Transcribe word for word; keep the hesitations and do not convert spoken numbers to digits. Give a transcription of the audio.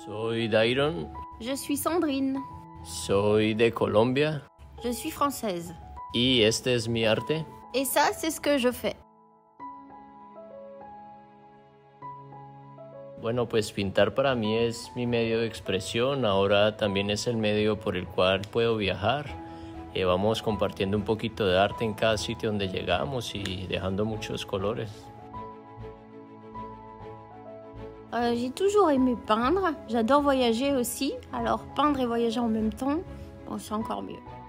Soy Dairon. Je suis Sandrine. Soy de Colombia. Je suis française. Y este es mi arte. Et ça, c'est ce que je fais. Bueno, pues pintar para mí es mi medio de expresión. Ahora también es el medio por el cual puedo viajar. Eh, vamos compartiendo un poquito de arte en cada sitio donde llegamos y dejando muchos colores. Euh, j'ai toujours aimé peindre. J'adore voyager aussi. Alors peindre et voyager en même temps, bon, c'est encore mieux.